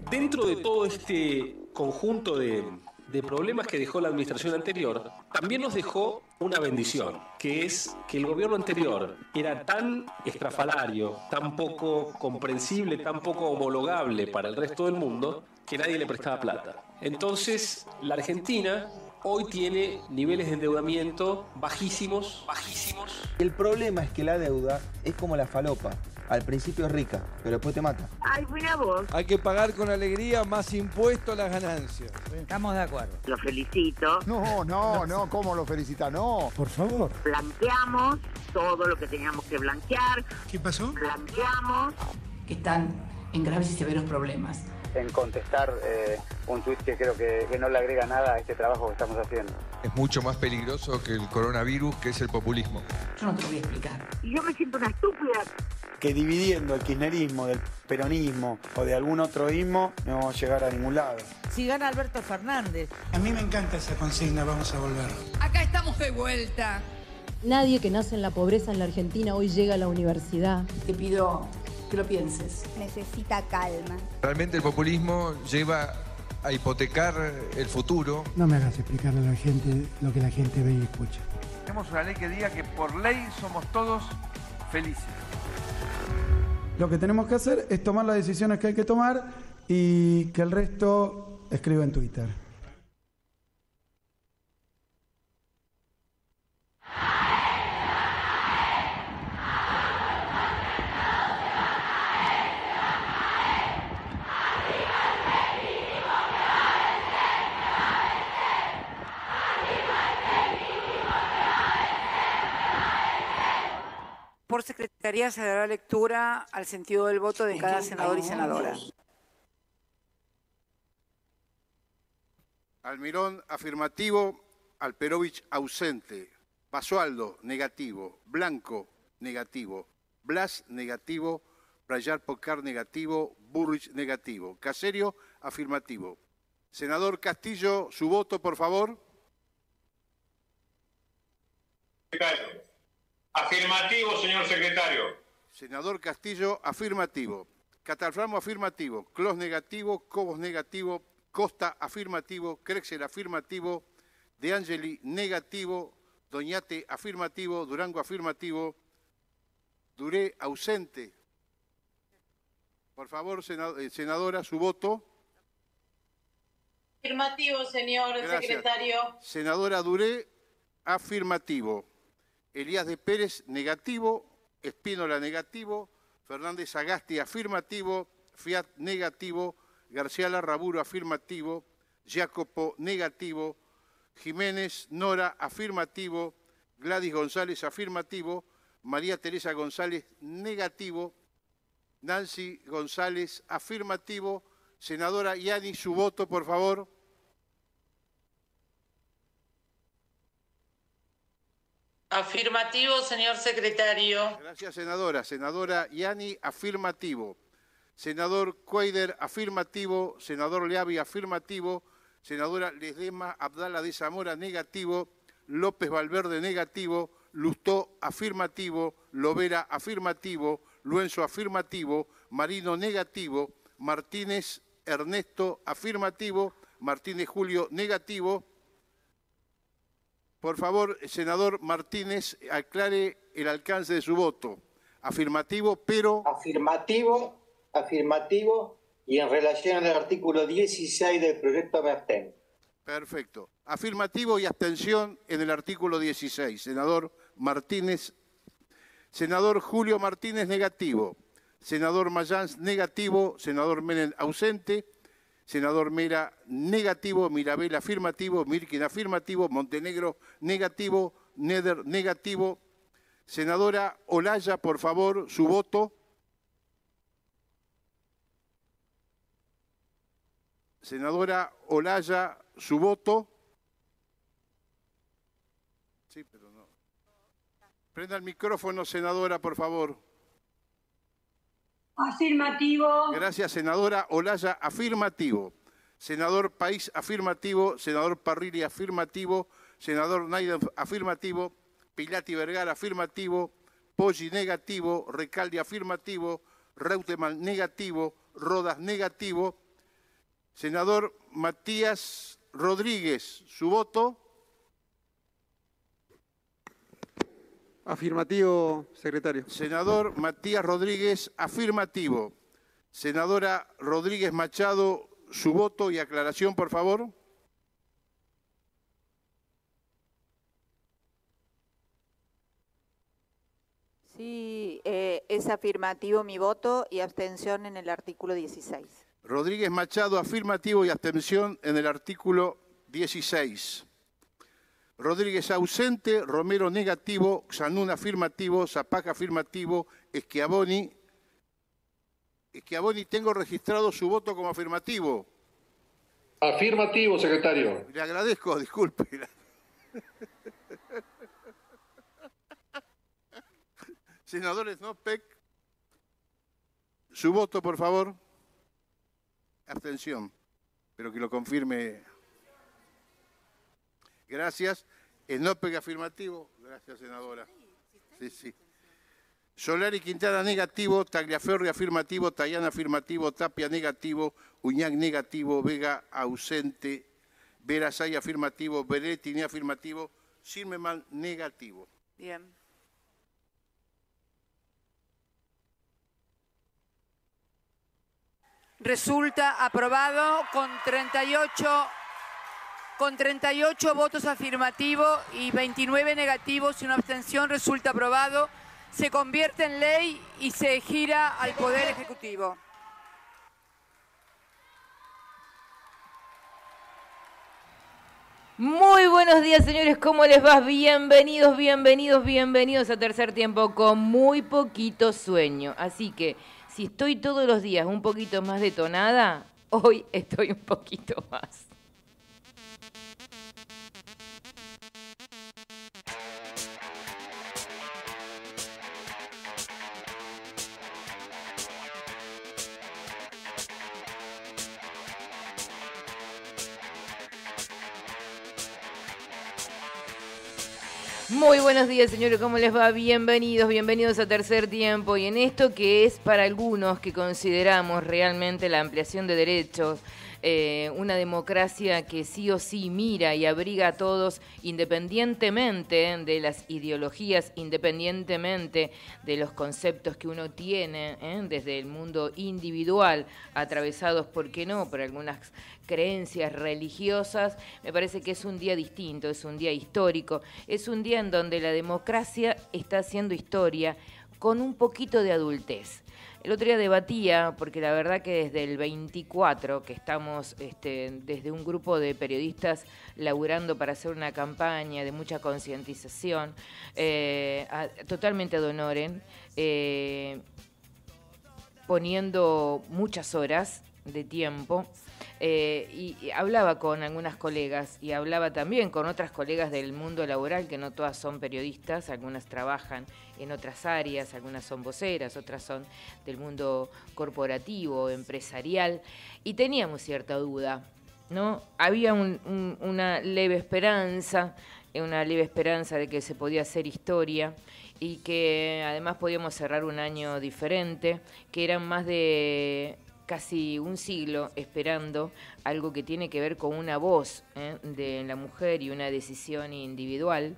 Dentro de todo este conjunto de problemas que dejó la administración anterior, también nos dejó una bendición, que es que el gobierno anterior era tan estrafalario, tan poco comprensible, tan poco homologable para el resto del mundo, que nadie le prestaba plata. Entonces, la Argentina hoy tiene niveles de endeudamiento bajísimos. El problema es que la deuda es como la falopa. Al principio es rica, pero después te mata. Ay, mira vos. Hay que pagar con alegría más impuestos a las ganancias. Estamos de acuerdo. Lo felicito. No, ¿cómo lo felicita? No. Por favor. Blanqueamos todo lo que teníamos que blanquear. ¿Qué pasó? Blanqueamos. Que están en graves y severos problemas. En contestar un tuit que creo que no le agrega nada a este trabajo que estamos haciendo. Es mucho más peligroso que el coronavirus, que es el populismo. Yo no te lo voy a explicar. Y yo me siento una estúpida. Que dividiendo el kirchnerismo del peronismo o de algún otro ismo no vamos a llegar a ningún lado. Si gana Alberto Fernández. A mí me encanta esa consigna, vamos a volver. Acá estamos de vuelta. Nadie que nace en la pobreza en la Argentina hoy llega a la universidad. Te pido que lo pienses. Necesita calma. Realmente el populismo lleva a hipotecar el futuro. No me hagas explicarle a la gente lo que la gente ve y escucha. Tenemos una ley que diga que por ley somos todos felices. Lo que tenemos que hacer es tomar las decisiones que hay que tomar y que el resto escriba en Twitter. Por secretaría se dará lectura al sentido del voto de cada senador y senadora. Almirón, afirmativo. Alperovich, ausente. Basualdo, negativo. Blanco, negativo. Blas, negativo. Prayar Pocar, negativo. Burrich, negativo. Caserio, afirmativo. Senador Castillo, su voto, por favor. Afirmativo, señor secretario. Senador Castillo, afirmativo. Catalframo, afirmativo. Clos, negativo. Cobos, negativo. Costa, afirmativo. Crexel, afirmativo. De Angeli, negativo. Doñate, afirmativo. Durango, afirmativo. Duré, ausente. Por favor, senadora, su voto. Afirmativo, señor secretario. Senadora Duré, afirmativo. Elías de Pérez, negativo. Espínola, negativo. Fernández Agasti, afirmativo. Fiat, negativo. García Larraburo, afirmativo. Jacopo, negativo. Jiménez Nora, afirmativo. Gladys González, afirmativo. María Teresa González, negativo. Nancy González, afirmativo. Senadora Yani, su voto, por favor. Afirmativo, señor secretario. Gracias, senadora. Senadora Yani, afirmativo. Senador Cuader, afirmativo. Senador Leavi, afirmativo. Senadora Ledesma Abdala de Zamora, negativo. López Valverde, negativo. Lustó, afirmativo. Lovera, afirmativo. Luenzo, afirmativo. Marino, negativo. Martínez Ernesto, afirmativo. Martínez Julio, negativo. Por favor, senador Martínez, aclare el alcance de su voto. Afirmativo, pero... Afirmativo, y en relación al artículo 16 del proyecto me abstengo. Perfecto. Afirmativo y abstención en el artículo 16. Senador Martínez. Senador Julio Martínez, negativo. Senador Mayans, negativo. Senador Menem, ausente. Senador Mera, negativo. Mirabel, afirmativo. Mirkin, afirmativo. Montenegro, negativo. Neder, negativo. Senadora Olaya, por favor, su voto. Senadora Olaya, su voto. Sí, pero no. Prenda el micrófono, senadora, por favor. Afirmativo. Gracias, senadora Olaya, afirmativo. Senador País, afirmativo. Senador Parrilli, afirmativo. Senador Naiden, afirmativo. Pilati Vergara, afirmativo. Poggi, negativo. Recalde, afirmativo. Reutemann, negativo. Rodas, negativo. Senador Matías Rodríguez, ¿su voto? Afirmativo, secretario. Senador Matías Rodríguez, afirmativo. Senadora Rodríguez Machado, su voto y aclaración, por favor. Sí, es afirmativo mi voto y abstención en el artículo 16. Rodríguez Machado, afirmativo y abstención en el artículo 16. Rodríguez ausente, Romero negativo, Xanún afirmativo, Zapaca afirmativo, Schiavoni. Schiavoni, tengo registrado su voto como afirmativo. Afirmativo, secretario. Le agradezco, disculpe. Senadores Snopek, su voto, por favor. Abstención, pero que lo confirme. Gracias. Snopek afirmativo. Gracias, senadora. Sí. Solari Quintana negativo, Tagliaferri afirmativo, Tayana afirmativo, Tapia negativo, Uñac negativo, Vega ausente, Verasay afirmativo, Berettini afirmativo, Zimmerman negativo. Bien. Resulta aprobado con 38 votos afirmativos y 29 negativos y una abstención. Resulta aprobado. Se convierte en ley y se gira al Poder Ejecutivo. Muy buenos días, señores, ¿cómo les va? Bienvenidos a Tercer Tiempo con muy poquito sueño. Así que, si estoy todos los días un poquito más detonada, hoy estoy un poquito más. Muy buenos días, señores, ¿cómo les va? Bienvenidos a Tercer Tiempo. Y en esto que es para algunos que consideramos realmente la ampliación de derechos, una democracia que sí o sí mira y abriga a todos independientemente de las ideologías, independientemente de los conceptos que uno tiene, desde el mundo individual, atravesados, ¿por qué no?, por algunas creencias religiosas. Me parece que es un día distinto, es un día histórico, es un día en donde la democracia está haciendo historia con un poquito de adultez. El otro día debatía, porque la verdad que desde el 24, que estamos desde un grupo de periodistas laburando para hacer una campaña de mucha concientización, totalmente ad honorem, poniendo muchas horas de tiempo, y hablaba con algunas colegas y hablaba también con otras colegas del mundo laboral, que no todas son periodistas, algunas trabajan en otras áreas, algunas son voceras, otras son del mundo corporativo, empresarial, y teníamos cierta duda, ¿no? Había una leve esperanza de que se podía hacer historia y que además podíamos cerrar un año diferente, que eran más de casi un siglo esperando algo que tiene que ver con una voz de la mujer y una decisión individual.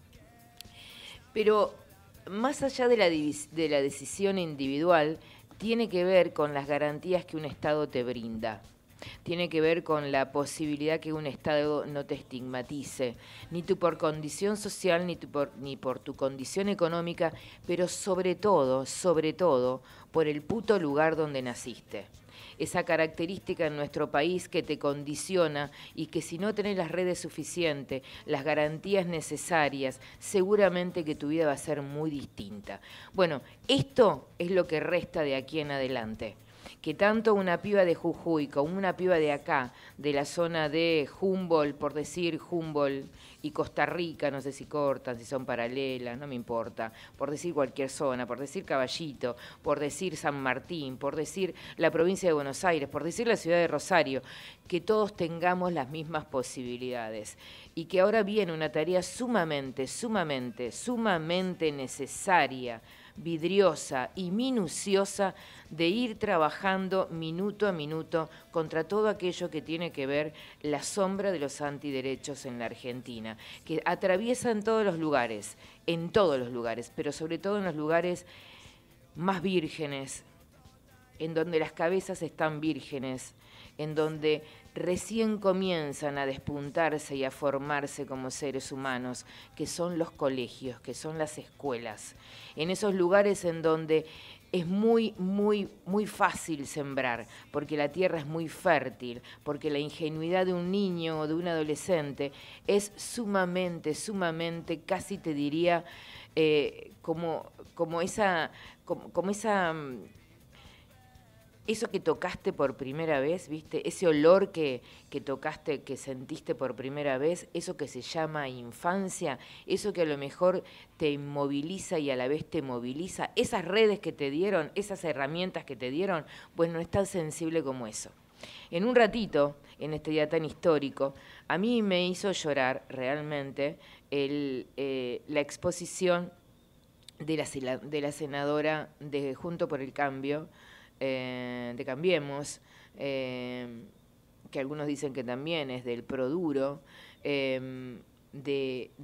Pero más allá de la decisión individual, tiene que ver con las garantías que un Estado te brinda. Tiene que ver con la posibilidad que un Estado no te estigmatice, ni tú por condición social, ni por tu condición económica, pero sobre todo, por el puto lugar donde naciste. Esa característica en nuestro país que te condiciona y que si no tenés las redes suficientes, las garantías necesarias, seguramente que tu vida va a ser muy distinta. Bueno, esto es lo que resta de aquí en adelante. Que tanto una piba de Jujuy como una piba de acá, de la zona de Humboldt, por decir Humboldt, y Costa Rica, no sé si cortan, si son paralelas, no me importa, por decir cualquier zona, por decir Caballito, por decir San Martín, por decir la provincia de Buenos Aires, por decir la ciudad de Rosario, que todos tengamos las mismas posibilidades. Y que ahora viene una tarea sumamente necesaria, vidriosa y minuciosa de ir trabajando minuto a minuto contra todo aquello que tiene que ver la sombra de los antiderechos en la Argentina, que atraviesan todos los lugares, en todos los lugares, pero sobre todo en los lugares más vírgenes, en donde las cabezas están vírgenes, en donde recién comienzan a despuntarse y a formarse como seres humanos, que son los colegios, que son las escuelas, en esos lugares en donde es muy fácil sembrar, porque la tierra es muy fértil, porque la ingenuidad de un niño o de un adolescente es sumamente, casi te diría, eso que tocaste por primera vez, ¿viste? Ese olor que tocaste, que sentiste por primera vez, eso que se llama infancia, eso que a lo mejor te inmoviliza y a la vez te moviliza, esas redes que te dieron, esas herramientas que te dieron, pues no es tan sensible como eso. En un ratito, en este día tan histórico, a mí me hizo llorar realmente la exposición de la senadora de Junto por el Cambio, de Cambiemos, que algunos dicen que también es del Produro, de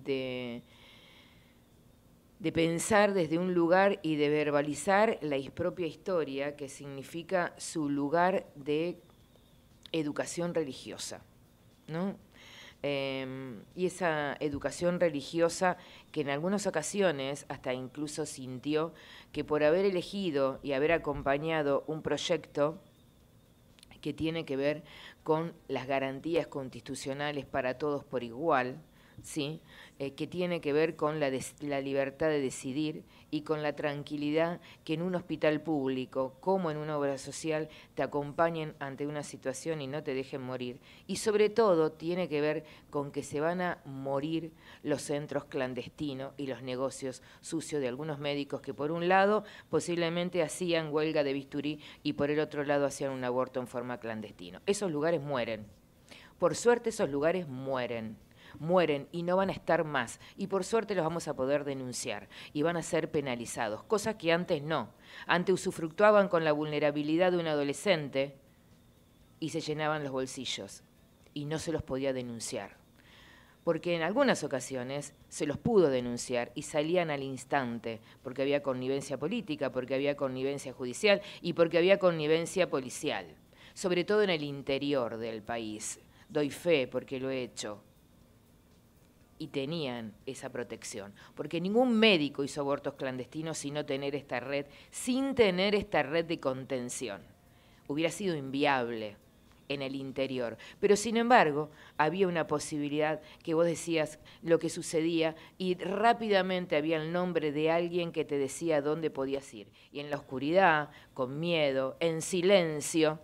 pensar desde un lugar y de verbalizar la propia historia, que significa su lugar de educación religiosa, ¿no? Y esa educación religiosa que en algunas ocasiones hasta incluso sintió que por haber elegido y haber acompañado un proyecto que tiene que ver con las garantías constitucionales para todos por igual, ¿sí? Que tiene que ver con la libertad de decidir y con la tranquilidad que en un hospital público, como en una obra social, te acompañen ante una situación y no te dejen morir. Y sobre todo tiene que ver con que se van a morir los centros clandestinos y los negocios sucios de algunos médicos que por un lado posiblemente hacían huelga de bisturí y por el otro lado hacían un aborto en forma clandestina. Esos lugares mueren. Por suerte esos lugares mueren y no van a estar más, y por suerte los vamos a poder denunciar y van a ser penalizados, cosas que antes no. Antes usufructuaban con la vulnerabilidad de un adolescente y se llenaban los bolsillos y no se los podía denunciar, porque en algunas ocasiones se los pudo denunciar y salían al instante, porque había connivencia política, porque había connivencia judicial y porque había connivencia policial, sobre todo en el interior del país. Doy fe porque lo he hecho. Y tenían esa protección, porque ningún médico hizo abortos clandestinos sin tener esta red de contención. Hubiera sido inviable en el interior, pero sin embargo había una posibilidad que vos decías lo que sucedía y rápidamente había el nombre de alguien que te decía dónde podías ir. Y en la oscuridad, con miedo, en silencio,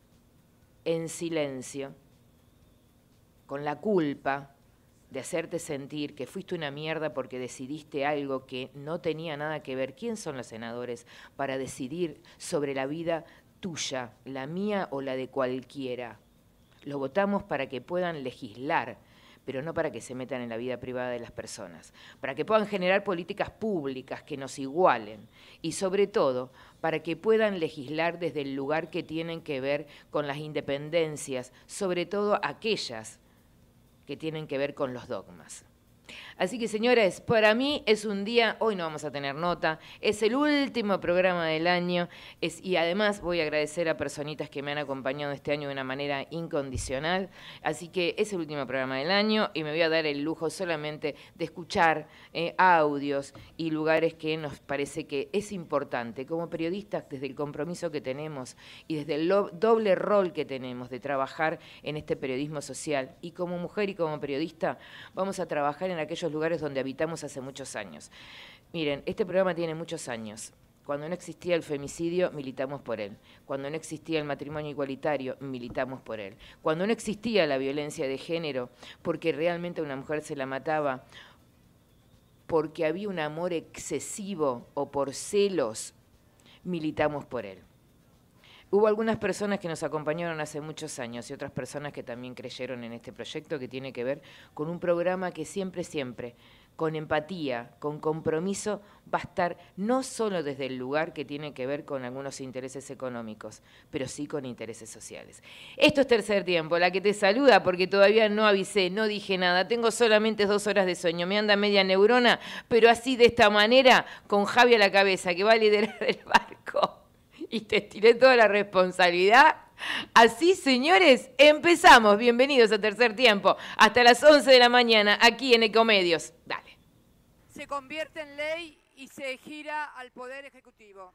con la culpa de hacerte sentir que fuiste una mierda porque decidiste algo que no tenía nada que ver. ¿Quién son los senadores para decidir sobre la vida tuya, la mía o la de cualquiera? Los votamos para que puedan legislar, pero no para que se metan en la vida privada de las personas, para que puedan generar políticas públicas que nos igualen y sobre todo para que puedan legislar desde el lugar que tienen que ver con las independencias, sobre todo aquellas que tienen que ver con los dogmas. Así que, señores, para mí es un día, hoy no vamos a tener nota, es el último programa del año, y además voy a agradecer a personitas que me han acompañado este año de una manera incondicional, así que es el último programa del año y me voy a dar el lujo solamente de escuchar audios y lugares que nos parece que es importante, como periodistas, desde el compromiso que tenemos y desde el doble rol que tenemos de trabajar en este periodismo social, y como mujer y como periodista vamos a trabajar en aquellos lugares donde habitamos hace muchos años. Miren, este programa tiene muchos años. Cuando no existía el femicidio, militamos por él. Cuando no existía el matrimonio igualitario, militamos por él. Cuando no existía la violencia de género, porque realmente a una mujer se la mataba porque había un amor excesivo o por celos, militamos por él. Hubo algunas personas que nos acompañaron hace muchos años y otras personas que también creyeron en este proyecto que tiene que ver con un programa que siempre, con empatía, con compromiso, va a estar no solo desde el lugar que tiene que ver con algunos intereses económicos, pero sí con intereses sociales. Esto es Tercer Tiempo, la que te saluda porque todavía no avisé, no dije nada, tengo solamente 2 horas de sueño, me anda media neurona, pero así de esta manera, con Javi a la cabeza, que va a liderar el barco, y te tiré toda la responsabilidad. Así, señores, empezamos. Bienvenidos a Tercer Tiempo. Hasta las 11 de la mañana, aquí en Ecomedios. Dale. Se convierte en ley y se gira al Poder Ejecutivo.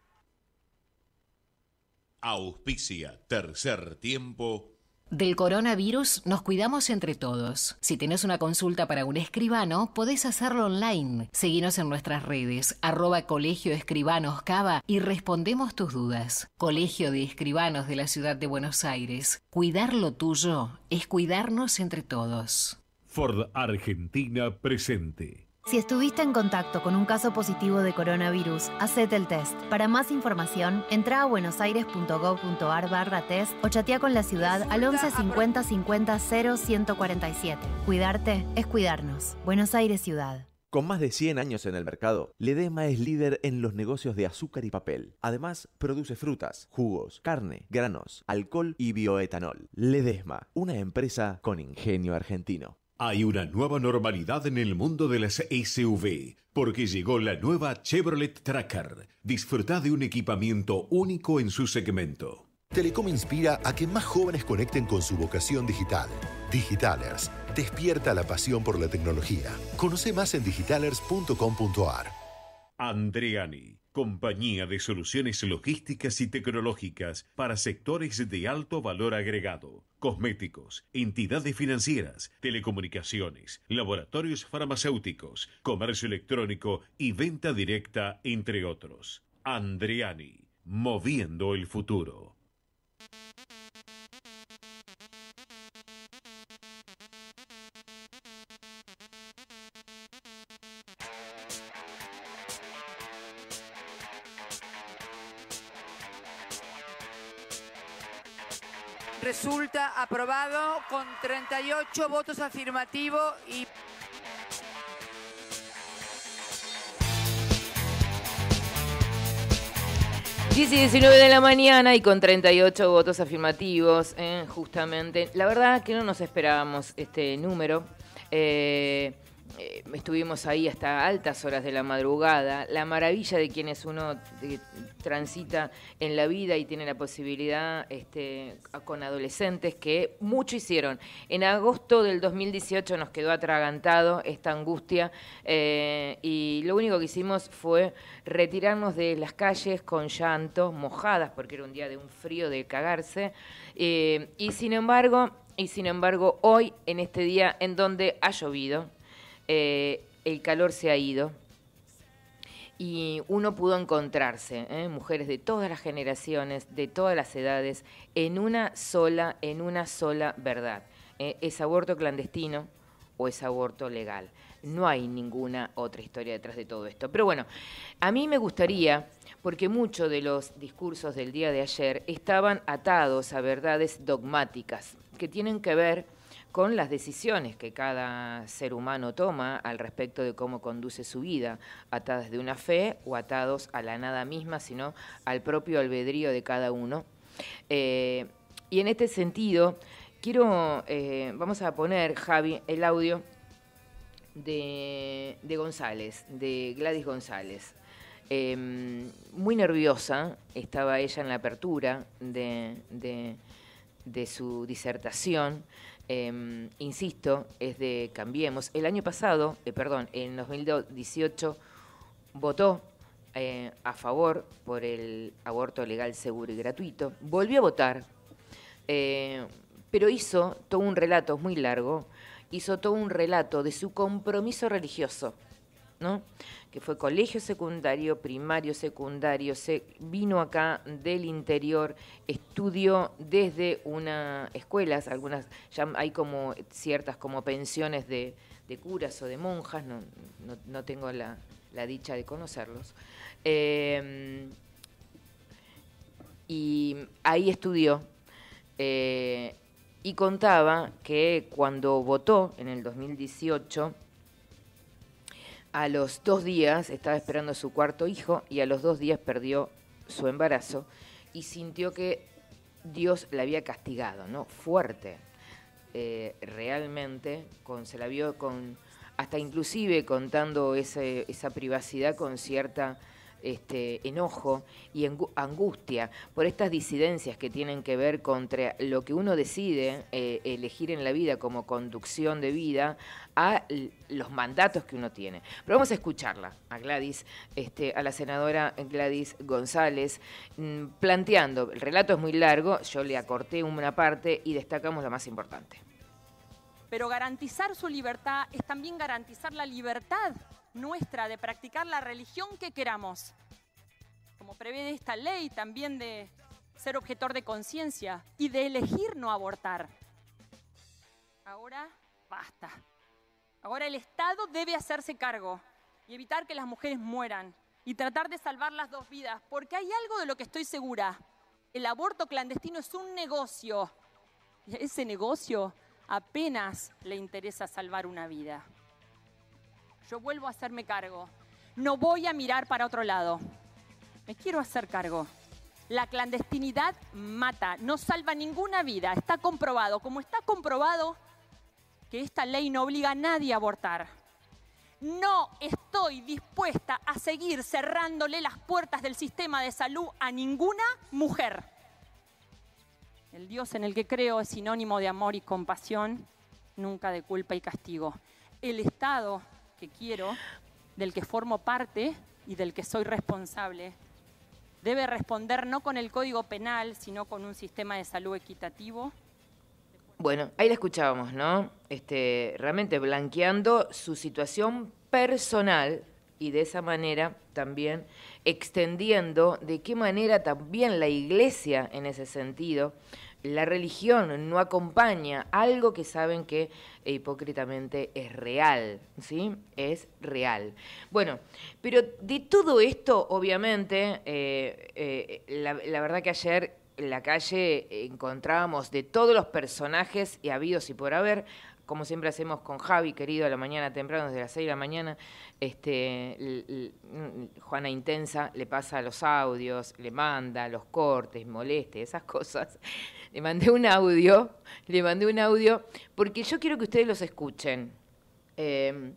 Auspicia Tercer Tiempo. Del coronavirus nos cuidamos entre todos. Si tenés una consulta para un escribano, podés hacerlo online. Seguinos en nuestras redes, @Colegio Escribanos Cava, y respondemos tus dudas. Colegio de Escribanos de la Ciudad de Buenos Aires. Cuidar lo tuyo es cuidarnos entre todos. Ford Argentina presente. Si estuviste en contacto con un caso positivo de coronavirus, hacete el test. Para más información, entra a buenosaires.gov.ar/test o chatea con la ciudad al 11 50 50 0 147. Cuidarte es cuidarnos. Buenos Aires Ciudad. Con más de 100 años en el mercado, Ledesma es líder en los negocios de azúcar y papel. Además, produce frutas, jugos, carne, granos, alcohol y bioetanol. Ledesma, una empresa con ingenio argentino. Hay una nueva normalidad en el mundo de las SUV, porque llegó la nueva Chevrolet Tracker. Disfruta de un equipamiento único en su segmento. Telecom inspira a que más jóvenes conecten con su vocación digital. Digitalers, despierta la pasión por la tecnología. Conoce más en digitalers.com.ar. Andreani, compañía de soluciones logísticas y tecnológicas para sectores de alto valor agregado, cosméticos, entidades financieras, telecomunicaciones, laboratorios farmacéuticos, comercio electrónico y venta directa, entre otros. Andreani, moviendo el futuro. Resulta aprobado con 38 votos afirmativos y... Y 19 de la mañana y con 38 votos afirmativos, justamente. La verdad que no nos esperábamos este número. Estuvimos ahí hasta altas horas de la madrugada. La maravilla de quienes uno transita en la vida y tiene la posibilidad con adolescentes que mucho hicieron. En agosto del 2018 nos quedó atragantado esta angustia y lo único que hicimos fue retirarnos de las calles con llanto, mojadas porque era un día de un frío de cagarse y sin embargo hoy en este día en donde ha llovido, el calor se ha ido y uno pudo encontrarse, mujeres de todas las generaciones, de todas las edades, en una sola verdad. ¿Es aborto clandestino o es aborto legal? No hay ninguna otra historia detrás de todo esto. Pero bueno, a mí me gustaría, porque muchos de los discursos del día de ayer estaban atados a verdades dogmáticas que tienen que ver con las decisiones que cada ser humano toma al respecto de cómo conduce su vida, atadas de una fe o atados a la nada misma, sino al propio albedrío de cada uno. Y en este sentido, vamos a poner, Javi, el audio de González, de Gladys González. Muy nerviosa estaba ella en la apertura de su disertación. Insisto, es de Cambiemos. El año pasado, en 2018, votó a favor por el aborto legal, seguro y gratuito. Volvió a votar, pero hizo todo un relato muy largo, hizo todo un relato de su compromiso religioso, ¿no? Que fue colegio secundario, primario, secundario, vino acá del interior, estudió desde unas escuelas, algunas ya hay como ciertas como pensiones de curas o de monjas, no tengo la dicha de conocerlos. Y ahí estudió y contaba que cuando votó en el 2018 A los 2 días estaba esperando a su cuarto hijo y a los 2 días perdió su embarazo y sintió que Dios la había castigado, ¿no? Fuerte. Realmente, se la vio hasta inclusive contando esa privacidad con cierta enojo y angustia por estas disidencias que tienen que ver contra lo que uno decide elegir en la vida como conducción de vida a los mandatos que uno tiene. Pero vamos a escucharla, a Gladys, a la senadora Gladys González, planteando, el relato es muy largo, yo le acorté una parte y destacamos lo más importante. Pero garantizar su libertad es también garantizar la libertad nuestra de practicar la religión que queramos. Como prevé esta ley, también de ser objetor de conciencia y de elegir no abortar. Ahora, basta. Ahora el Estado debe hacerse cargo y evitar que las mujeres mueran y tratar de salvar las 2 vidas, porque hay algo de lo que estoy segura. El aborto clandestino es un negocio. Y a ese negocio apenas le interesa salvar una vida. Yo vuelvo a hacerme cargo. No voy a mirar para otro lado. Me quiero hacer cargo. La clandestinidad mata, no salva ninguna vida. Está comprobado, como está comprobado que esta ley no obliga a nadie a abortar. No estoy dispuesta a seguir cerrándole las puertas del sistema de salud a ninguna mujer. El Dios en el que creo es sinónimo de amor y compasión, nunca de culpa y castigo. El Estado que quiero, del que formo parte y del que soy responsable, debe responder no con el Código Penal, sino con un sistema de salud equitativo. Bueno, ahí la escuchábamos, ¿no? Realmente blanqueando su situación personal y de esa manera también extendiendo de qué manera también la Iglesia en ese sentido, la religión no acompaña algo que saben que hipócritamente es real, ¿sí? Es real. Bueno, pero de todo esto, obviamente, la verdad que ayer en la calle encontrábamos de todos los personajes y habidos y por haber, como siempre hacemos con Javi, querido, a la mañana temprano, desde las 6 de la mañana, Juana Intensa le pasa los audios, le manda los cortes, moleste, esas cosas. Le mandé un audio, porque yo quiero que ustedes los escuchen. ¿Qué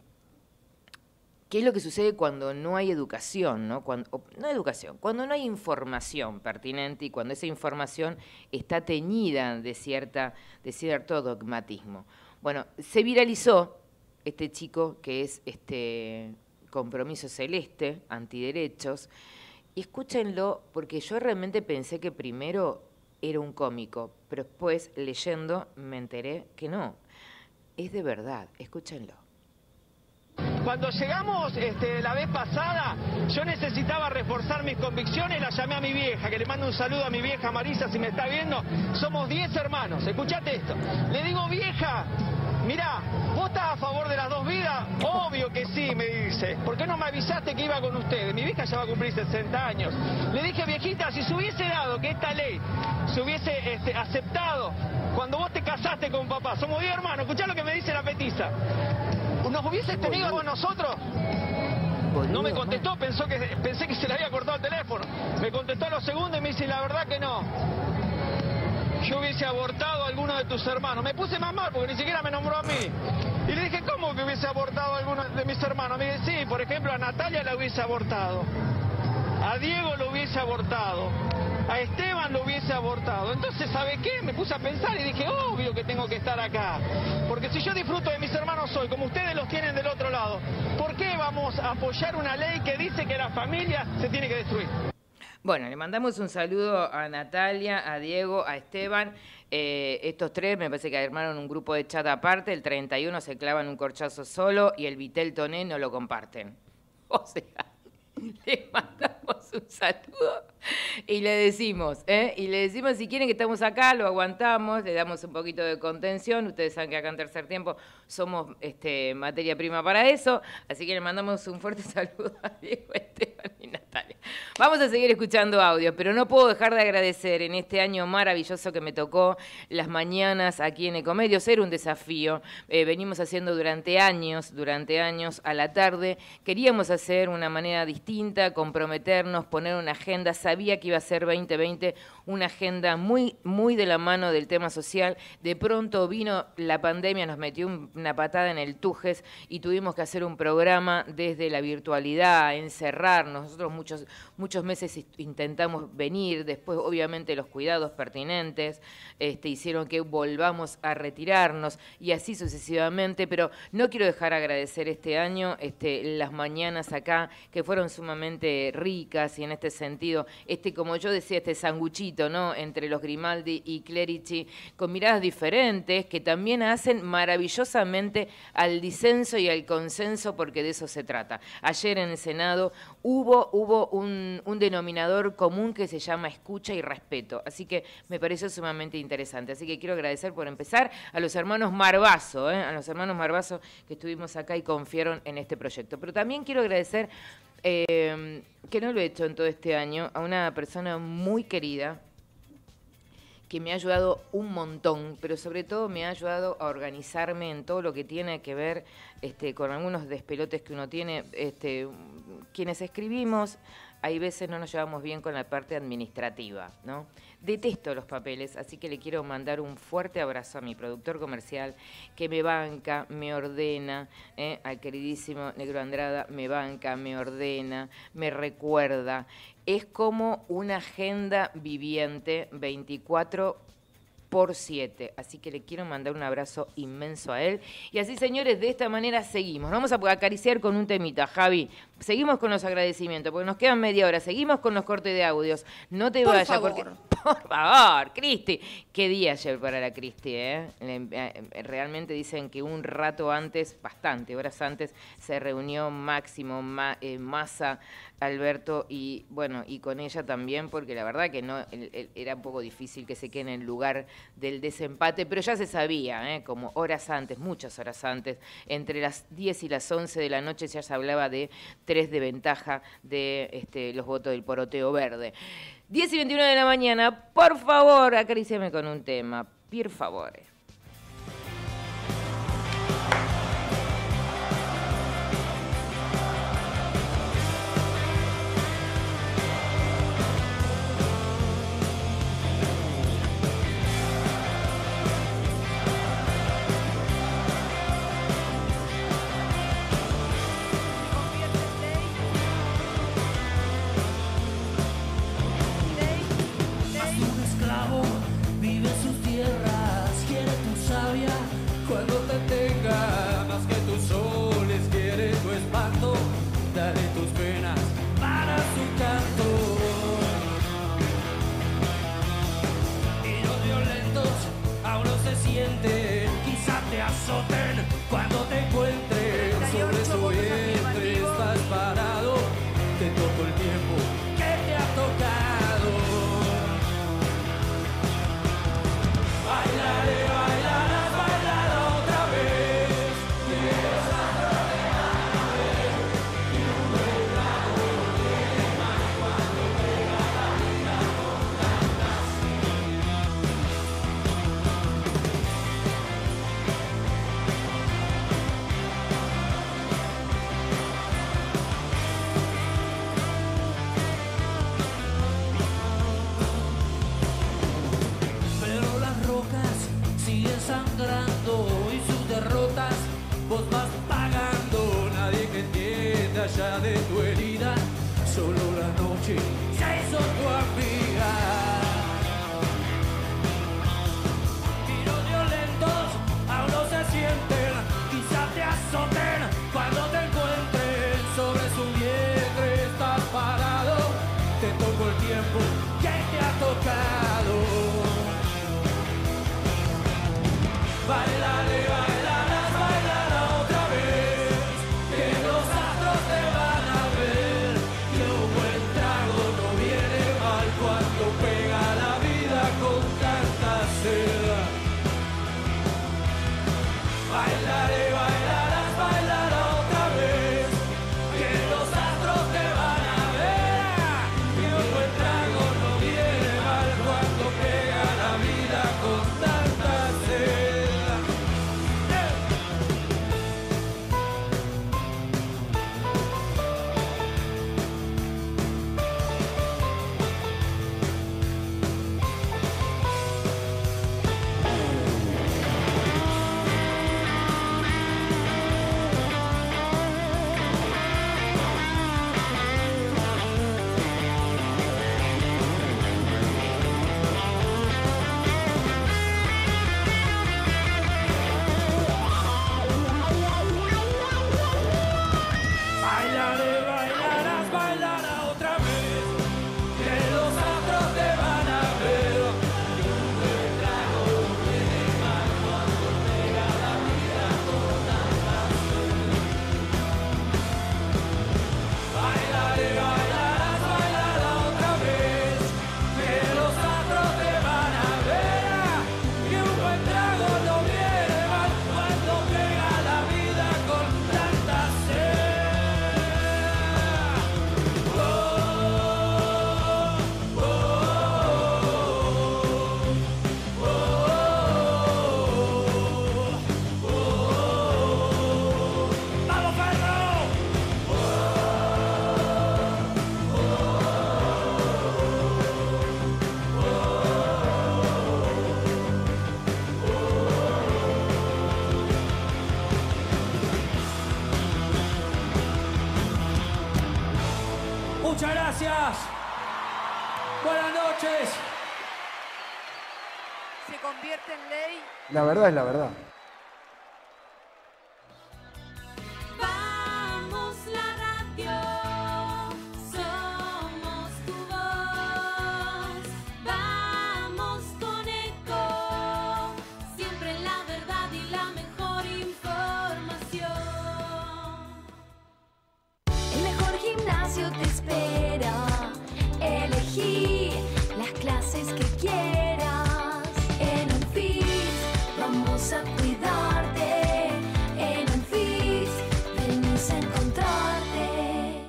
es lo que sucede cuando no hay educación, ¿no? Cuando no hay información pertinente y cuando esa información está teñida de cierto dogmatismo? Bueno, se viralizó este chico que es Compromiso Celeste, antiderechos, y escúchenlo porque yo realmente pensé que primero era un cómico, pero después leyendo me enteré que no, es de verdad, escúchenlo. Cuando llegamos la vez pasada, yo necesitaba reforzar mis convicciones, la llamé a mi vieja, que le mando un saludo a mi vieja Marisa, si me está viendo. Somos 10 hermanos, escuchate esto. Le digo, vieja, mirá, ¿vos estás a favor de las 2 vidas? Obvio que sí, me dice. ¿Por qué no me avisaste que iba con ustedes? Mi vieja ya va a cumplir 60 años. Le dije, viejita, si se hubiese dado que esta ley se hubiese aceptado cuando vos te casaste con papá, somos 10 hermanos, escuchá lo que me dice la petiza. ¿Nos hubieses tenido con nosotros? No me contestó, pensé que se le había cortado el teléfono. Me contestó a los segundos y me dice, la verdad que no. Yo hubiese abortado a alguno de tus hermanos. Me puse más mal porque ni siquiera me nombró a mí. Y le dije, ¿cómo que hubiese abortado a alguno de mis hermanos? Me dice, sí, por ejemplo, a Natalia la hubiese abortado. A Diego lo hubiese abortado. A Esteban lo hubiese abortado. Entonces, ¿sabe qué? Me puse a pensar y dije, obvio que tengo que estar acá. Porque si yo disfruto de mis hermanos hoy, como ustedes los tienen del otro lado, ¿por qué vamos a apoyar una ley que dice que la familia se tiene que destruir? Bueno, le mandamos un saludo a Natalia, a Diego, a Esteban. Estos 3 me parece que armaron un grupo de chat aparte. El 31 se clavan un corchazo solo y el Vitel Toné no lo comparten. O sea, le mandamos un saludo y le decimos, si quieren que estamos acá, lo aguantamos, le damos un poquito de contención. Ustedes saben que acá en Tercer Tiempo somos materia prima para eso. Así que le mandamos un fuerte saludo a Diego, Esteban y Natalia. Dale. Vamos a seguir escuchando audios, pero no puedo dejar de agradecer en este año maravilloso que me tocó las mañanas aquí en Ecomedios. Era un desafío. Venimos haciendo durante años a la tarde. Queríamos hacer una manera distinta, comprometernos, poner una agenda. Sabía que iba a ser 2020 una agenda muy, muy de la mano del tema social. De pronto vino la pandemia, nos metió una patada en el tujes y tuvimos que hacer un programa desde la virtualidad, encerrarnos. Nosotros muchos meses intentamos venir, después obviamente los cuidados pertinentes hicieron que volvamos a retirarnos y así sucesivamente, pero no quiero dejar de agradecer este año las mañanas acá que fueron sumamente ricas y en este sentido, como yo decía, este sanguchito, ¿no?, entre los Grimaldi y Clerici, con miradas diferentes que también hacen maravillosamente al disenso y al consenso, porque de eso se trata. Ayer en el Senado hubo un denominador común que se llama escucha y respeto, así que me pareció sumamente interesante. Así que quiero agradecer por empezar a los hermanos Marbazo, que estuvimos acá y confiaron en este proyecto. Pero también quiero agradecer, que no lo he hecho en todo este año, a una persona muy querida, que me ha ayudado un montón, pero sobre todo me ha ayudado a organizarme en todo lo que tiene que ver con algunos despelotes que uno tiene. Quienes escribimos, hay veces no nos llevamos bien con la parte administrativa, ¿no? Detesto los papeles, así que le quiero mandar un fuerte abrazo a mi productor comercial, que me banca, me ordena, al queridísimo Negro Andrada, me banca, me ordena, me recuerda. Es como una agenda viviente 24/7, así que le quiero mandar un abrazo inmenso a él. Y así, señores, de esta manera seguimos. Nos vamos a acariciar con un temita, Javi. Seguimos con los agradecimientos, porque nos quedan media hora. Seguimos con los cortes de audios. No te vayas, porque... Por favor, Cristi. Qué día ayer para la Cristi, Realmente dicen que un rato antes, bastante horas antes, se reunió Máximo, Massa, Alberto y bueno, y con ella también, porque la verdad que no era un poco difícil que se quede en el lugar del desempate, pero ya se sabía, como horas antes, muchas horas antes, entre las 10 y las 11 de la noche ya se hablaba de 3 de ventaja de los votos del poroteo verde. 10 y 21 de la mañana, por favor, acaríciame con un tema, por favor. Vive en sus tierras, quiere tu savia cuando te tenga, más que tus soles, quiere tu espanto, dale tus penas para su canto. Y los violentos aún no se sienten, quizá te azoten cuando te encuentren sobre su vientre, estás parado, te tocó el tiempo que te ha tocado. Bailaré, bailarás, bailará otra vez. Y los astros te van a ver. Y un buen lago tiene más cuando pega la vida con ganas. Pero las rocas siguen sangrando y sus derrotas vos vas pagando. Nadie que entienda ya de tu herida, solo la noche se hizo tu amiga. Y los violentos aún no se sienten, quizá te azoten cuando te encuentren sobre su vientre, estás parado, te tocó el tiempo que te ha tocado. Bailaré, bailarás, bailará otra vez, que los astros te van a ver, que un buen trago no viene mal cuando pega la vida con tanta sed. Bailaré, bailarás, bailará otra vez, que los astros te van a ver. convierte en ley. La verdad es la verdad. Vamos la radio, somos tu voz. Vamos con Eco, siempre la verdad y la mejor información. El mejor gimnasio te espera. Elegí las clases que quieras. En Unfit vamos a cuidarte. En Unfit venimos a encontrarte.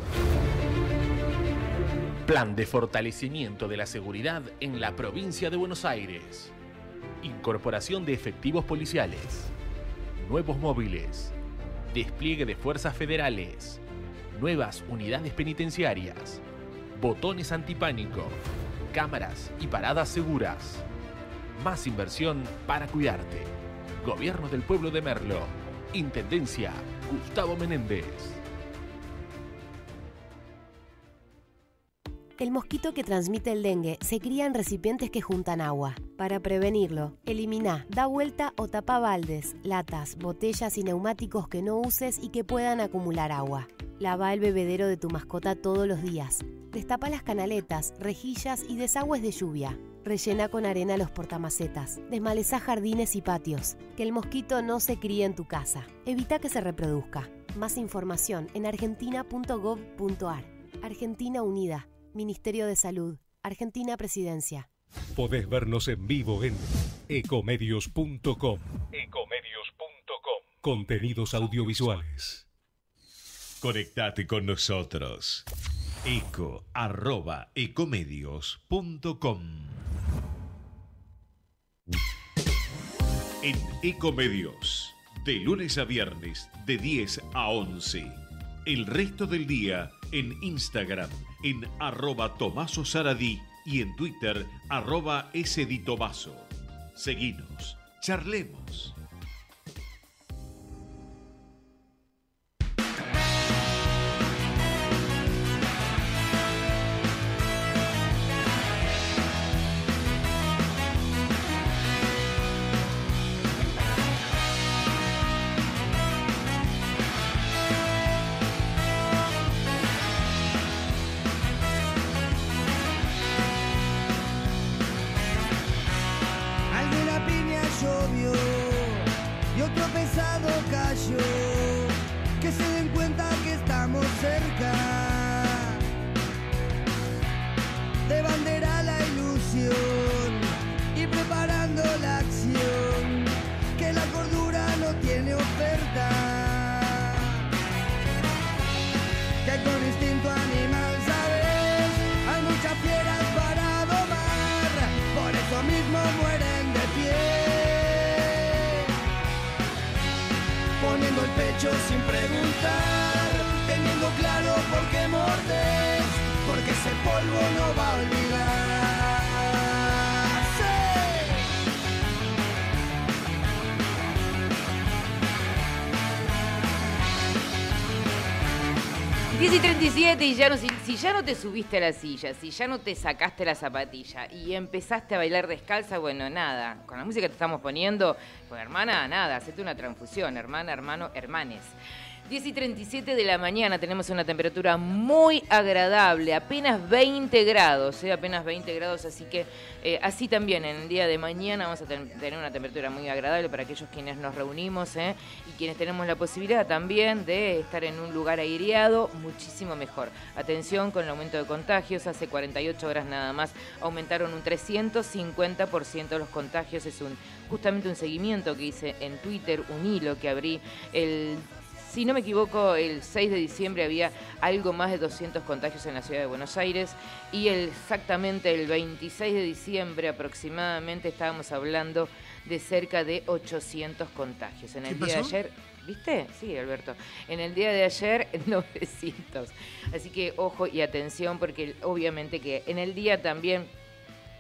Plan de fortalecimiento de la seguridad en la provincia de Buenos Aires. Incorporación de efectivos policiales. Nuevos móviles. Despliegue de fuerzas federales. Nuevas unidades penitenciarias. Botones antipánico. Cámaras y paradas seguras. Más inversión para cuidarte. Gobierno del Pueblo de Merlo. Intendencia Gustavo Menéndez. El mosquito que transmite el dengue se cría en recipientes que juntan agua. Para prevenirlo, elimina, da vuelta o tapa baldes, latas, botellas y neumáticos que no uses y que puedan acumular agua. Lava el bebedero de tu mascota todos los días. Destapa las canaletas, rejillas y desagües de lluvia. Rellena con arena los portamacetas. Desmalezá jardines y patios. Que el mosquito no se críe en tu casa. Evita que se reproduzca. Más información en argentina.gov.ar. Argentina Unida. Ministerio de Salud. Argentina Presidencia. Podés vernos en vivo en ecomedios.com. Contenidos audiovisuales. Conectate con nosotros. eco@ecomedios.com. En Ecomedios, de lunes a viernes, de 10 a 11. El resto del día en Instagram, en @Tomaso Saradí y en Twitter, @SDitomaso. Seguinos, charlemos. Alguna piña llovió y otro pesado cayó. Que se den cuenta que estamos cerca. De bandera la ilusión y preparando la acción. Que la cordura no tiene oferta. Que con instinto animal, ¿sabes? Hay muchas fieras para domar. Por eso mismo mueren de pie. Poniendo el pecho sin preguntar. Teniendo claro por qué mordes. Porque ese polvo no va a olvidarse. 10:37 y ya no, si ya no te subiste a la silla, si ya no te sacaste la zapatilla y empezaste a bailar descalza, bueno, nada, con la música que te estamos poniendo, pues hermana, nada, hacete una transfusión, hermana, hermano, hermanes. 10:37 de la mañana, tenemos una temperatura muy agradable, apenas 20 grados, apenas 20 grados, así que así también en el día de mañana vamos a tener una temperatura muy agradable para aquellos quienes nos reunimos y quienes tenemos la posibilidad también de estar en un lugar aireado, muchísimo mejor. Atención con el aumento de contagios, hace 48 horas nada más aumentaron un 350% los contagios, es justamente un seguimiento que hice en Twitter, un hilo que abrí si no me equivoco, el 6 de diciembre había algo más de 200 contagios en la ciudad de Buenos Aires y exactamente el 26 de diciembre aproximadamente estábamos hablando de cerca de 800 contagios. En el día de ayer, ¿viste? Sí, Alberto. En el día de ayer, 900. Así que ojo y atención porque obviamente que en el día también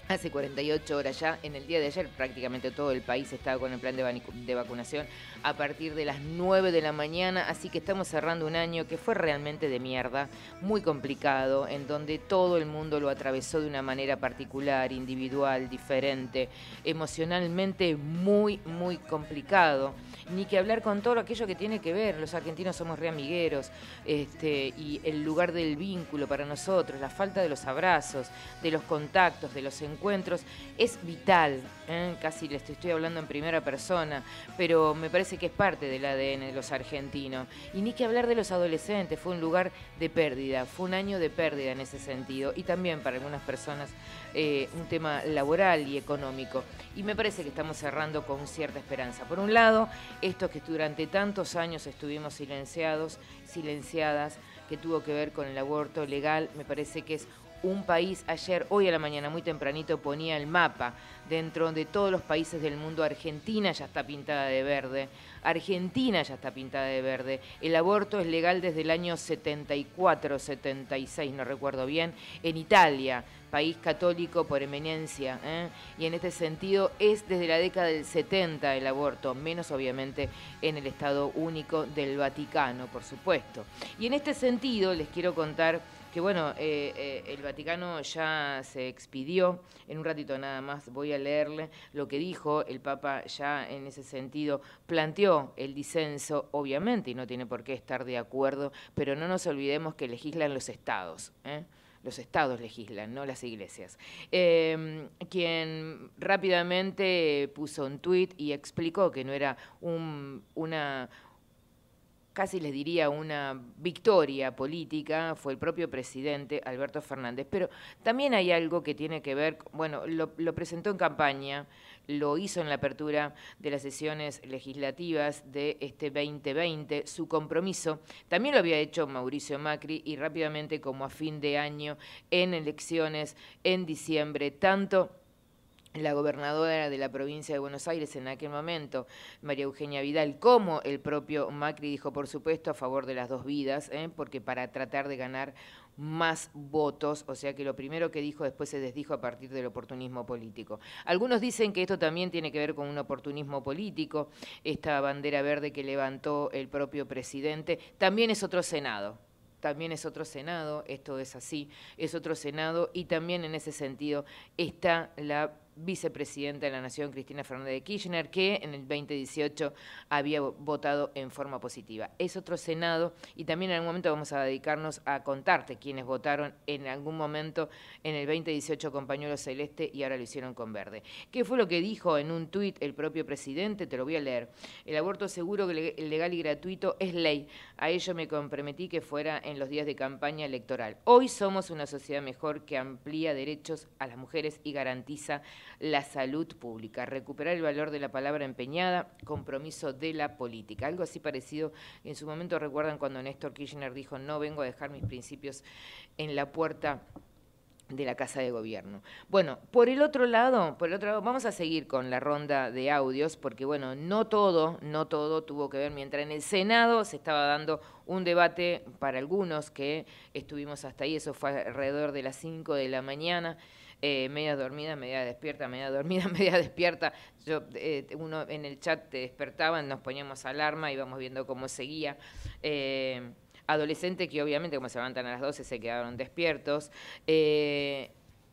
Hace 48 horas ya, en el día de ayer prácticamente todo el país estaba con el plan de vacunación a partir de las 9 de la mañana, así que estamos cerrando un año que fue realmente de mierda, muy complicado, en donde todo el mundo lo atravesó de una manera particular, individual, diferente, emocionalmente muy, muy complicado. Ni que hablar con todo aquello que tiene que ver, los argentinos somos re amigueros, y el lugar del vínculo para nosotros, la falta de los abrazos, de los contactos, de los encuentros, es vital, casi les estoy hablando en primera persona, pero me parece que es parte del ADN de los argentinos. Y ni que hablar de los adolescentes, fue un lugar de pérdida, fue un año de pérdida en ese sentido, y también para algunas personas un tema laboral y económico. Y me parece que estamos cerrando con cierta esperanza. Por un lado, esto que durante tantos años estuvimos silenciadas, que tuvo que ver con el aborto legal, me parece que es un país. Ayer, hoy a la mañana, muy tempranito, ponía el mapa dentro de todos los países del mundo. Argentina ya está pintada de verde. Argentina ya está pintada de verde. El aborto es legal desde el año 74, 76, no recuerdo bien, en Italia, país católico por eminencia, y en este sentido es desde la década del 70 el aborto, menos obviamente en el Estado Único del Vaticano, por supuesto. Y en este sentido les quiero contar que bueno, el Vaticano ya se expidió. En un ratito nada más voy a leerle lo que dijo el Papa. Ya en ese sentido planteó el disenso, obviamente, y no tiene por qué estar de acuerdo, pero no nos olvidemos que legislan los estados, Los estados legislan, no las iglesias. Quien rápidamente puso un tuit y explicó que no era casi les diría una victoria política, fue el propio presidente Alberto Fernández. Pero también hay algo que tiene que ver, bueno, lo presentó en campaña, lo hizo en la apertura de las sesiones legislativas de este 2020, su compromiso. También lo había hecho Mauricio Macri y rápidamente, como a fin de año, en elecciones en diciembre, tanto la gobernadora de la provincia de Buenos Aires en aquel momento, María Eugenia Vidal, como el propio Macri, dijo, por supuesto, a favor de las dos vidas, porque para tratar de ganar más votos, o sea que lo primero que dijo después se desdijo a partir del oportunismo político. Algunos dicen que esto también tiene que ver con un oportunismo político, esta bandera verde que levantó el propio presidente, también es otro Senado. También es otro Senado, esto es así, es otro Senado, y también en ese sentido está la vicepresidenta de la Nación, Cristina Fernández de Kirchner, que en el 2018 había votado en forma positiva. Es otro Senado, y también en algún momento vamos a dedicarnos a contarte quiénes votaron en algún momento en el 2018 con pañuelo celeste y ahora lo hicieron con verde. ¿Qué fue lo que dijo en un tuit el propio presidente? Te lo voy a leer. El aborto seguro, legal y gratuito es ley. A ello me comprometí que fuera en los días de campaña electoral. Hoy somos una sociedad mejor que amplía derechos a las mujeres y garantiza la salud pública. Recuperar el valor de la palabra empeñada, compromiso de la política. Algo así parecido, en su momento recuerdan cuando Néstor Kirchner dijo, no vengo a dejar mis principios en la puerta de la Casa de Gobierno. Bueno, por el otro lado, vamos a seguir con la ronda de audios, porque bueno, no todo tuvo que ver. Mientras en el Senado se estaba dando un debate para algunos que estuvimos hasta ahí, eso fue alrededor de las 5 de la mañana, media dormida, media despierta, media dormida, media despierta. Uno en el chat te despertaban, nos poníamos alarma, íbamos viendo cómo seguía. Adolescentes que obviamente como se levantan a las 12 se quedaron despiertos. En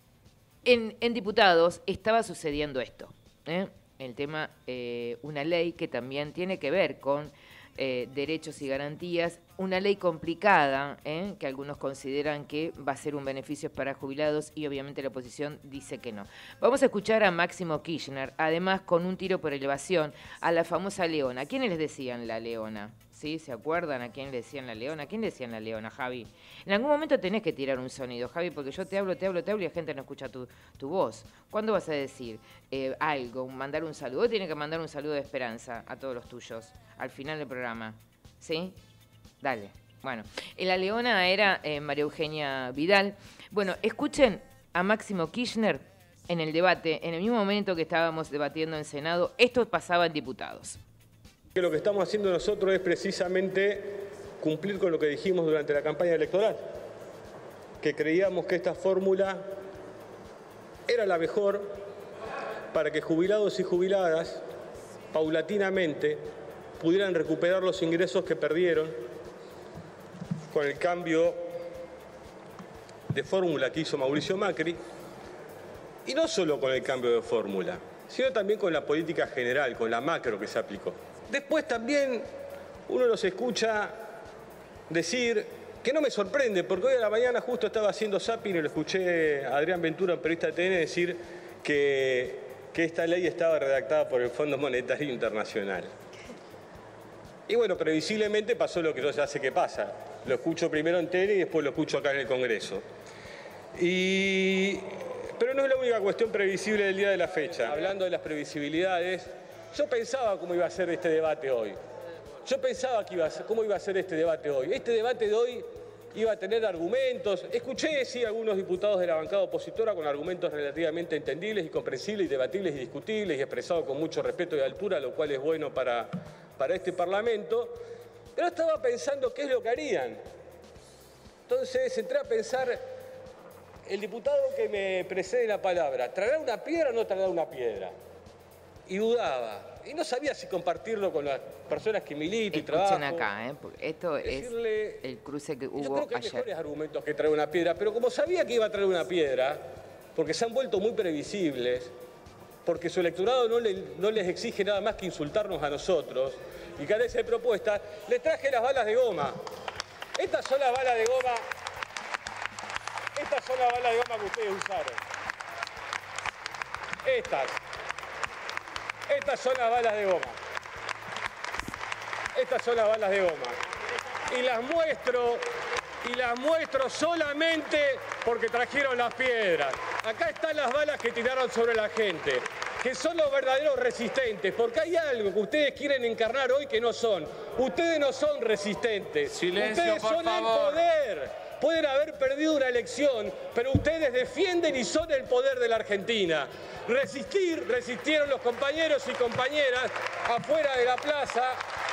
diputados estaba sucediendo esto, el tema, una ley que también tiene que ver con derechos y garantías, una ley complicada, que algunos consideran que va a ser un beneficio para jubilados y obviamente la oposición dice que no. Vamos a escuchar a Máximo Kirchner, además con un tiro por elevación a la famosa Leona. ¿A quiénes les decían la Leona? ¿Sí? ¿Se acuerdan a quién le decían la Leona? ¿A quién le decían la Leona, Javi? En algún momento tenés que tirar un sonido, Javi, porque yo te hablo y la gente no escucha tu voz. ¿Cuándo vas a decir algo, mandar un saludo? Vos tenés que mandar un saludo de esperanza a todos los tuyos, al final del programa. ¿Sí? Dale. Bueno, la Leona era María Eugenia Vidal. Bueno, escuchen a Máximo Kirchner en el debate, en el mismo momento que estábamos debatiendo en Senado. Esto pasaba en diputados. Que lo que estamos haciendo nosotros es precisamente cumplir con lo que dijimos durante la campaña electoral, que creíamos que esta fórmula era la mejor para que jubilados y jubiladas paulatinamente pudieran recuperar los ingresos que perdieron con el cambio de fórmula que hizo Mauricio Macri, y no solo con el cambio de fórmula, sino también con la política general, con la macro que se aplicó. Después también uno los escucha decir, que no me sorprende, porque hoy a la mañana justo estaba haciendo zapping y lo escuché a Adrián Ventura, un periodista de TN, decir que esta ley estaba redactada por el Fondo Monetario Internacional. Y bueno, previsiblemente pasó lo que yo ya sé que pasa. Lo escucho primero en tele y después lo escucho acá en el Congreso. Pero no es la única cuestión previsible del día de la fecha. Hablando de las previsibilidades, yo pensaba cómo iba a ser este debate hoy. Yo pensaba cómo iba a ser este debate hoy. Este debate de hoy iba a tener argumentos. Escuché, sí, algunos diputados de la bancada opositora con argumentos relativamente entendibles y comprensibles y debatibles y discutibles y expresados con mucho respeto y altura, lo cual es bueno para este Parlamento. Pero estaba pensando qué es lo que harían. Entonces entré a pensar, el diputado que me precede la palabra, ¿traerá una piedra o no traerá una piedra? Y dudaba. Y no sabía si compartirlo con las personas que milito y trabajo. Escuchen acá, porque esto es el cruce que hubo ayer. Yo creo que hay mejores argumentos que traer una piedra, pero como sabía que iba a traer una piedra, porque se han vuelto muy previsibles, porque su electorado no les exige nada más que insultarnos a nosotros y carece de propuestas, les traje las balas de goma. Estas son las balas de goma. Estas son las balas de goma que ustedes usaron. Estas son las balas de goma. Estas son las balas de goma. Y las muestro solamente porque trajeron las piedras. Acá están las balas que tiraron sobre la gente, que son los verdaderos resistentes, porque hay algo que ustedes quieren encarnar hoy que no son. Ustedes no son resistentes. Silencio, ustedes por son favor. el poder. Pueden haber perdido una elección, pero ustedes defienden y son el poder de la Argentina. Resistieron los compañeros y compañeras afuera de la plaza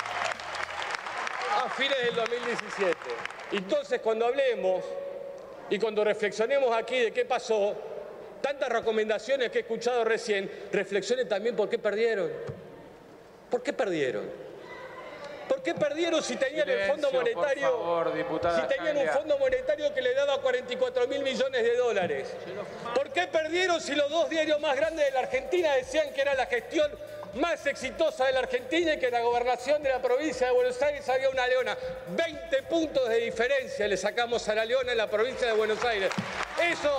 a fines del 2017. Entonces, cuando hablemos y cuando reflexionemos aquí de qué pasó, tantas recomendaciones que he escuchado recién, reflexionen también por qué perdieron. ¿Por qué perdieron? ¿Por qué perdieron si tenían el Fondo Monetario? Por favor, diputada si tenían un Scalia. Fondo Monetario que le daba 44.000 millones de dólares. ¿Por qué perdieron si los dos diarios más grandes de la Argentina decían que era la gestión más exitosa de la Argentina y que en la gobernación de la provincia de Buenos Aires había una leona? 20 puntos de diferencia le sacamos a la leona en la provincia de Buenos Aires. Eso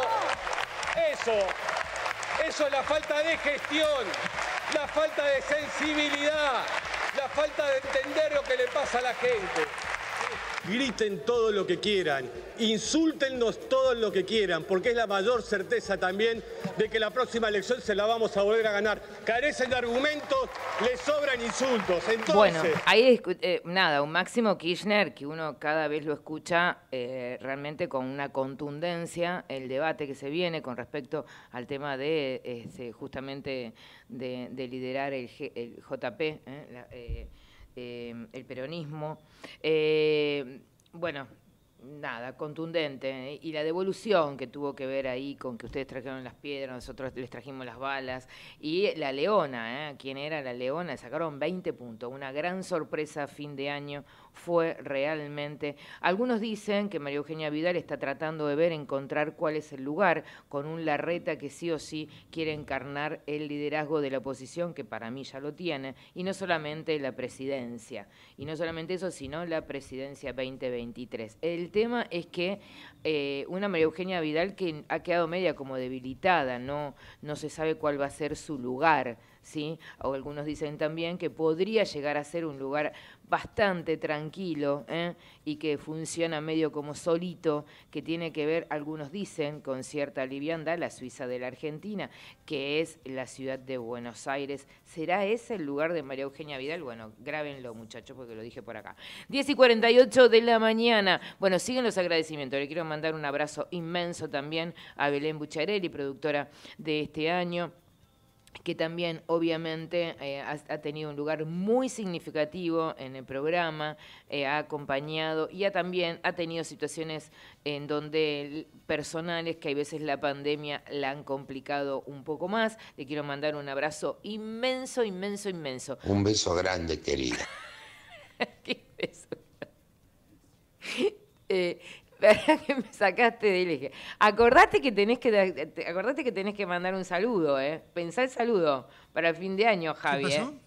es la falta de gestión, la falta de sensibilidad, la falta de entender lo que le pasa a la gente. Griten todo lo que quieran, insúltennos todo lo que quieran, porque es la mayor certeza también de que la próxima elección se la vamos a volver a ganar. Carecen de argumentos, les sobran insultos. Entonces, bueno, ahí nada, un Máximo Kirchner que uno cada vez lo escucha realmente con una contundencia, el debate que se viene con respecto al tema de justamente de liderar el JP, el peronismo. Bueno, nada, contundente. Y la devolución que tuvo que ver ahí con que ustedes trajeron las piedras, nosotros les trajimos las balas. Y la leona, ¿quién era la leona? Sacaron 20 puntos. Una gran sorpresa a fin de año fue realmente. Algunos dicen que María Eugenia Vidal está tratando de encontrar cuál es el lugar con un Larreta que sí o sí quiere encarnar el liderazgo de la oposición, que para mí ya lo tiene, y no solamente la presidencia. Y no solamente eso, sino la presidencia 2023. El tema es que una María Eugenia Vidal que ha quedado media como debilitada, no se sabe cuál va a ser su lugar, ¿sí? O algunos dicen también que podría llegar a ser un lugar bastante tranquilo y que funciona medio como solito, que tiene que ver, algunos dicen, con cierta liviandad, la Suiza de la Argentina, que es la ciudad de Buenos Aires. ¿Será ese el lugar de María Eugenia Vidal? Bueno, grábenlo, muchachos, porque lo dije por acá. 10:48 de la mañana. Bueno, siguen los agradecimientos. Le quiero mandar un abrazo inmenso también a Belén Bucharelli, productora de este año. que también obviamente ha tenido un lugar muy significativo en el programa, ha acompañado y también ha tenido situaciones en donde personales que a veces la pandemia la han complicado un poco más. Le quiero mandar un abrazo inmenso, inmenso, inmenso. Un beso grande, querida. ¿Qué beso? ¿Verdad que me sacaste del eje? Acordate que tenés que mandar un saludo, ¿eh? Pensá el saludo para el fin de año, Javi. ¿Qué pasó?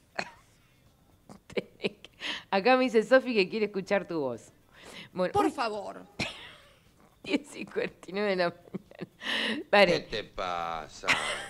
Acá me dice Sofi que quiere escuchar tu voz. Bueno, por favor. 10:49 de la mañana. Paren. ¿Qué te pasa?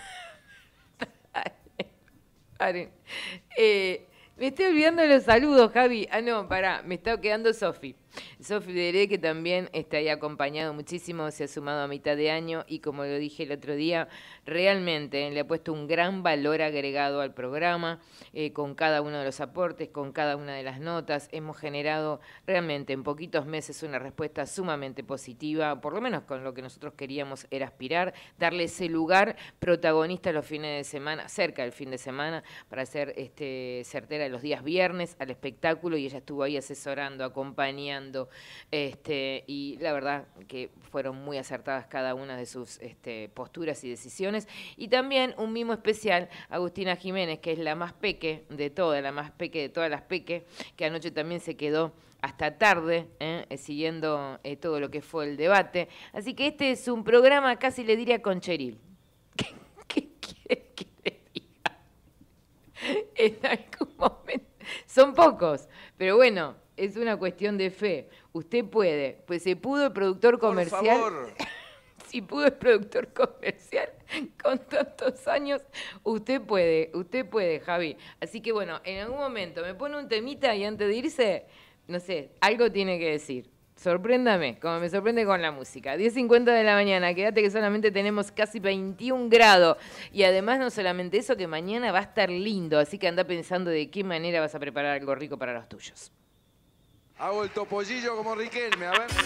Paren. Me estoy olvidando de los saludos, Javi. Ah, no, pará, me está quedando Sofi. Sofi Deré, que también está ahí acompañado muchísimo, se ha sumado a mitad de año y como lo dije el otro día, realmente le ha puesto un gran valor agregado al programa, con cada uno de los aportes, con cada una de las notas. Hemos generado realmente en poquitos meses una respuesta sumamente positiva, por lo menos con lo que nosotros queríamos era aspirar, darle ese lugar protagonista los fines de semana, cerca del fin de semana, para ser certera los días viernes al espectáculo, y ella estuvo ahí asesorando, acompañando, y la verdad que fueron muy acertadas cada una de sus posturas y decisiones. Y también un mimo especial a Agustina Jiménez, que es la más peque de todas, las peque, que anoche también se quedó hasta tarde, siguiendo todo lo que fue el debate. Así que este es un programa, casi le diría concheril. ¿Qué quiere que le diga? En algún momento. Son pocos, pero bueno, es una cuestión de fe. Usted puede, pues se pudo el productor comercial. Por favor. Si pudo el productor comercial con tantos años, usted puede, Javi. Así que bueno, en algún momento me pone un temita y antes de irse, no sé, algo tiene que decir. Sorpréndame, como me sorprende con la música. 10:50 de la mañana, quédate que solamente tenemos casi 21 grados. Y además no solamente eso, que mañana va a estar lindo. Así que anda pensando de qué manera vas a preparar algo rico para los tuyos. Hago el topollillo como Riquelme, a ver.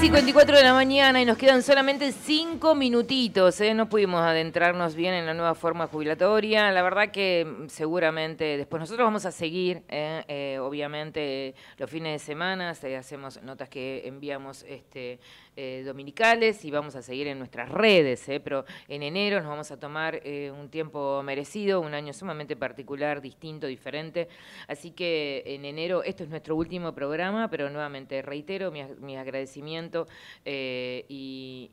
10:54 de la mañana y nos quedan solamente 5 minutitos. No pudimos adentrarnos bien en la nueva forma jubilatoria. La verdad que seguramente después nosotros vamos a seguir, obviamente, los fines de semana. Hacemos notas que enviamos dominicales y vamos a seguir en nuestras redes. Pero en enero nos vamos a tomar un tiempo merecido, un año sumamente particular, distinto, diferente. Así que en enero, esto es nuestro último programa, pero nuevamente reitero mi agradecimiento y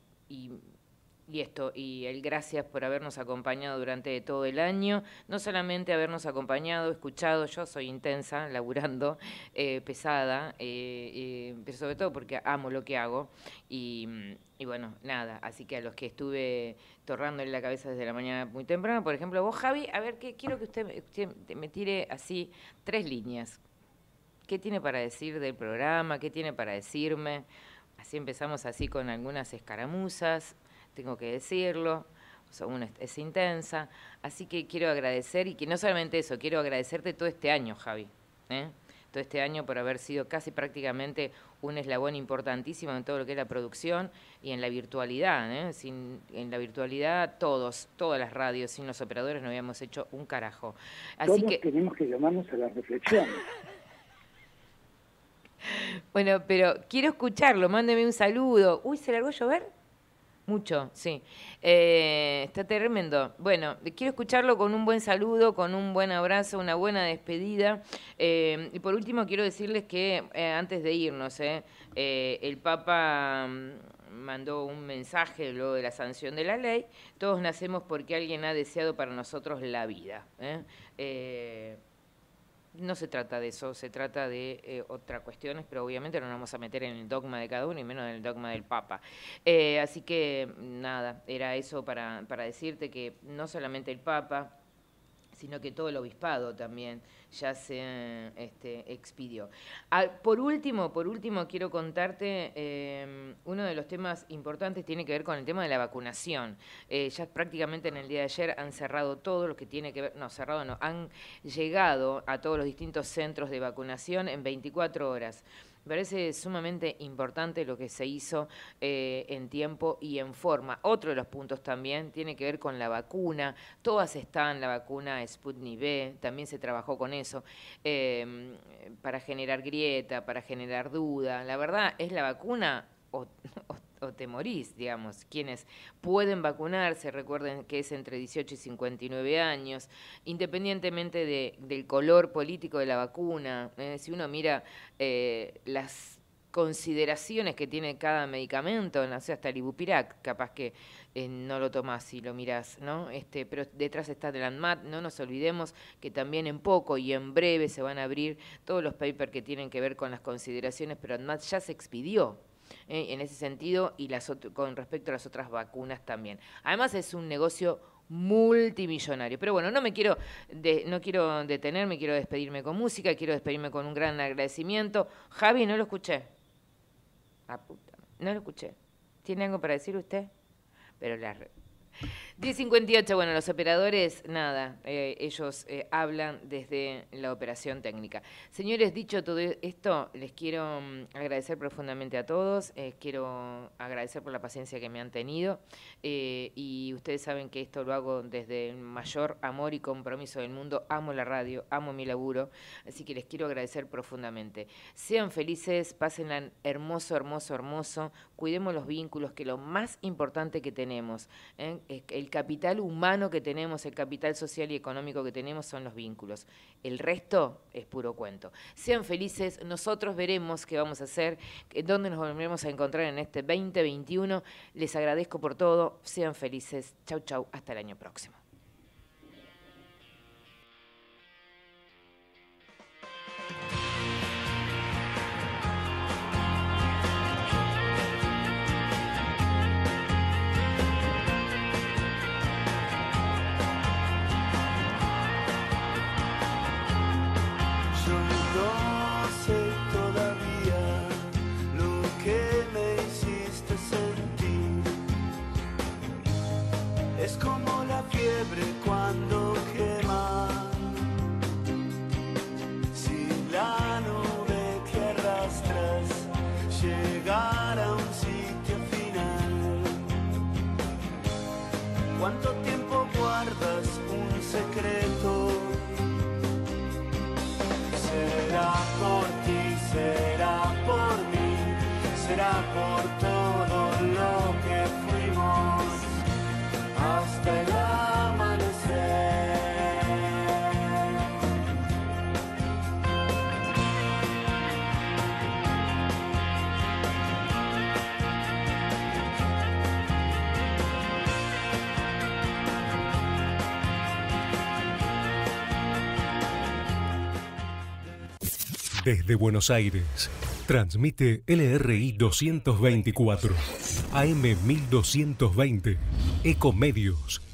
el gracias por habernos acompañado durante todo el año, no solamente habernos acompañado, escuchado. Yo soy intensa, laburando, pesada, pero sobre todo porque amo lo que hago y bueno, nada, así que a los que estuve torrándole la cabeza desde la mañana muy temprano, por ejemplo, vos, Javi, a ver, quiero que usted me tire así 3 líneas. ¿Qué tiene para decir del programa? ¿Qué tiene para decirme? Así empezamos así con algunas escaramuzas, tengo que decirlo, una es intensa, así que quiero agradecer, y que no solamente eso, quiero agradecerte todo este año, Javi, todo este año por haber sido casi prácticamente un eslabón importantísimo en todo lo que es la producción y en la virtualidad, en la virtualidad todas las radios, sin los operadores no habíamos hecho un carajo. Así Todos tenemos que llamarnos a la reflexión. Bueno, pero quiero escucharlo, mándeme un saludo. Uy, ¿se largó a llover? Mucho, sí. Está tremendo. Bueno, quiero escucharlo con un buen saludo, con un buen abrazo, una buena despedida. Y por último quiero decirles que antes de irnos, el Papa mandó un mensaje luego de la sanción de la ley. Todos nacemos porque alguien ha deseado para nosotros la vida. No se trata de eso, se trata de otras cuestiones, pero obviamente no nos vamos a meter en el dogma de cada uno y menos en el dogma del Papa. Así que nada, era eso para decirte que no solamente el Papa, sino que todo el obispado también ya se expidió. Por último, quiero contarte, uno de los temas importantes tiene que ver con el tema de la vacunación. Ya prácticamente en el día de ayer han cerrado todo lo que tiene que ver, han llegado a todos los distintos centros de vacunación en 24 horas. Me parece sumamente importante lo que se hizo en tiempo y en forma. Otro de los puntos también tiene que ver con la vacuna. Todas están, la vacuna Sputnik V, también se trabajó con eso, para generar grieta, para generar duda. La verdad es la vacuna o te morís, digamos. Quienes pueden vacunarse, recuerden que es entre 18 y 59 años, independientemente del color político de la vacuna. Si uno mira las consideraciones que tiene cada medicamento, no sé, hasta el Ibupirac, capaz que no lo tomás y lo mirás, ¿no? Pero detrás está el ANMAT. No nos olvidemos que también en poco y en breve se van a abrir todos los papers que tienen que ver con las consideraciones, pero ANMAT ya se expidió. En ese sentido, y con respecto a las otras vacunas también. Además es un negocio multimillonario. Pero bueno, no quiero detenerme, quiero despedirme con música, quiero despedirme con un gran agradecimiento. Javi, no lo escuché. No lo escuché. ¿Tiene algo para decir usted? Pero 10:58, bueno, los operadores, nada, ellos hablan desde la operación técnica. Señores, dicho todo esto, les quiero agradecer profundamente a todos, quiero agradecer por la paciencia que me han tenido, y ustedes saben que esto lo hago desde el mayor amor y compromiso del mundo. Amo la radio, amo mi laburo, así que les quiero agradecer profundamente. Sean felices, pásenla hermoso, hermoso, hermoso, cuidemos los vínculos, que lo más importante que tenemos, el capital humano que tenemos, el capital social y económico que tenemos son los vínculos. El resto es puro cuento. Sean felices, nosotros veremos qué vamos a hacer, dónde nos volveremos a encontrar en este 2021. Les agradezco por todo, sean felices. Chau, chau, hasta el año próximo. Es como la fiebre cuando quema, si la nube que arrastras llegara a un ¿Cuánto tiempo guardas un secreto? Será por ti, será por mí, será por todo lo que fuimos hasta el amanecer. Desde Buenos Aires, transmite LRI 224, AM 1220, Ecomedios,